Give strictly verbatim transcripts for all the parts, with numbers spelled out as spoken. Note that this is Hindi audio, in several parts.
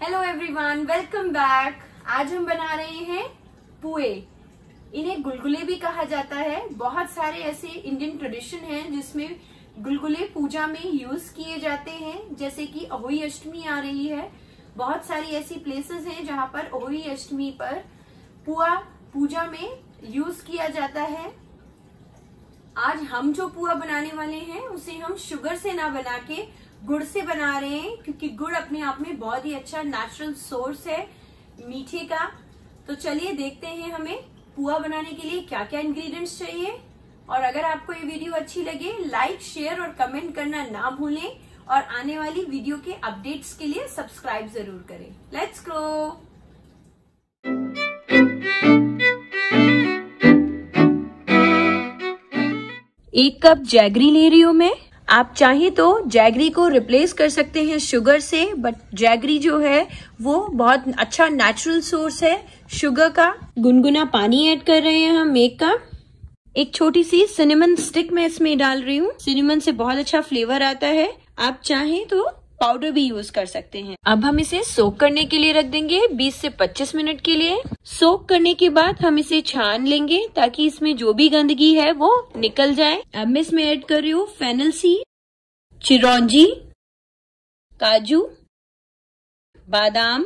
Hello everyone, welcome back. आज हम बना रहे हैं पुए। इन्हें गुलगुले भी कहा जाता है। बहुत सारे ऐसे इंडियन ट्रेडिशन हैं जिसमें गुलगुले पूजा में यूज किए जाते हैं। जैसे कि अहोई अष्टमी आ रही है, बहुत सारी ऐसी प्लेसेस हैं जहां पर अहोई अष्टमी पर पुआ पूजा में यूज किया जाता है। आज हम जो पुआ बनाने वाले हैं उसे हम शुगर से ना बना के गुड़ से बना रहे हैं, क्योंकि गुड़ अपने आप में बहुत ही अच्छा नेचुरल सोर्स है मीठे का। तो चलिए देखते हैं हमें पुआ बनाने के लिए क्या क्या इंग्रेडिएंट्स चाहिए। और अगर आपको ये वीडियो अच्छी लगे, लाइक शेयर और कमेंट करना ना भूलें और आने वाली वीडियो के अपडेट्स के लिए सब्सक्राइब जरूर करें। Let's go. एक कप जैगरी ले रही हूँ मैं। आप चाहे तो जैगरी को रिप्लेस कर सकते हैं शुगर से, बट जैगरी जो है वो बहुत अच्छा नेचुरल सोर्स है शुगर का। गुनगुना पानी ऐड कर रहे हैं हम एक कप। एक छोटी सी सिनेमन स्टिक मैं इसमें डाल रही हूँ। सिनेमन से बहुत अच्छा फ्लेवर आता है। आप चाहें तो पाउडर भी यूज कर सकते हैं। अब हम इसे सोक करने के लिए रख देंगे बीस से पच्चीस मिनट के लिए। सोक करने के बाद हम इसे छान लेंगे ताकि इसमें जो भी गंदगी है वो निकल जाए। अब मैं इसमें ऐड कर रही हूँ फेनल सीड, चिरौंजी, काजू, बादाम।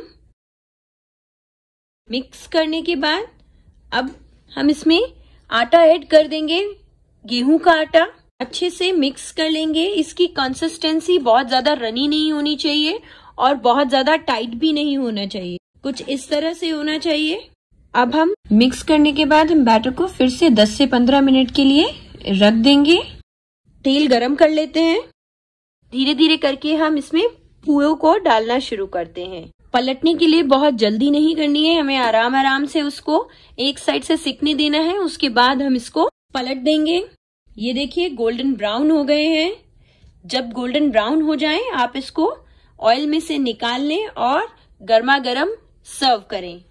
मिक्स करने के बाद अब हम इसमें आटा ऐड कर देंगे, गेहूं का आटा। अच्छे से मिक्स कर लेंगे। इसकी कंसिस्टेंसी बहुत ज्यादा रनी नहीं होनी चाहिए और बहुत ज्यादा टाइट भी नहीं होना चाहिए, कुछ इस तरह से होना चाहिए। अब हम मिक्स करने के बाद हम बैटर को फिर से दस से पंद्रह मिनट के लिए रख देंगे। तेल गरम कर लेते हैं। धीरे धीरे करके हम इसमें पुए को डालना शुरू करते हैं। पलटने के लिए बहुत जल्दी नहीं करनी है, हमें आराम आराम से उसको एक साइड से सिकने देना है। उसके बाद हम इसको पलट देंगे। ये देखिए गोल्डन ब्राउन हो गए हैं। जब गोल्डन ब्राउन हो जाएं, आप इसको ऑयल में से निकाल लें और गर्मा गर्म सर्व करें।